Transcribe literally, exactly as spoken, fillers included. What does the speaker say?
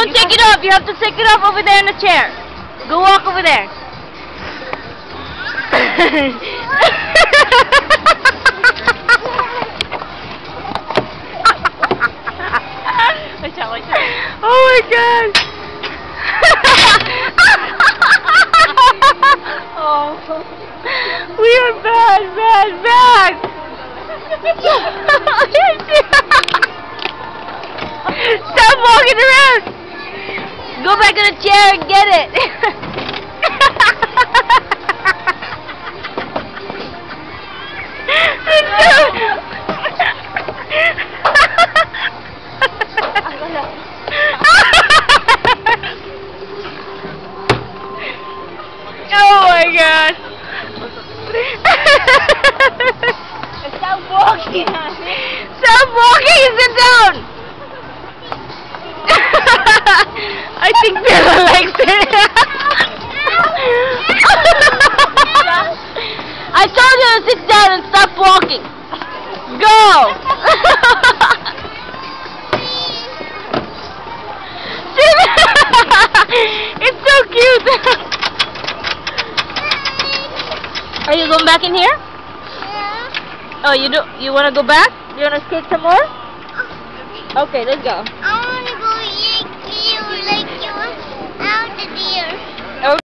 Don't take it off. You have to take it off over there in the chair. Go walk over there. Oh my God. Oh. We are bad, bad, bad. Stop walking around. Go back to the chair and get it. Oh my God. Stop walking. Stop walking and sit down. I think Bella likes it. I told you to sit down and stop walking. Go. It's so cute. Are you going back in here? Yeah. Oh, you do? You want to go back? You want to skate some more? Okay, let's go. I want to go eat you like you out the deer.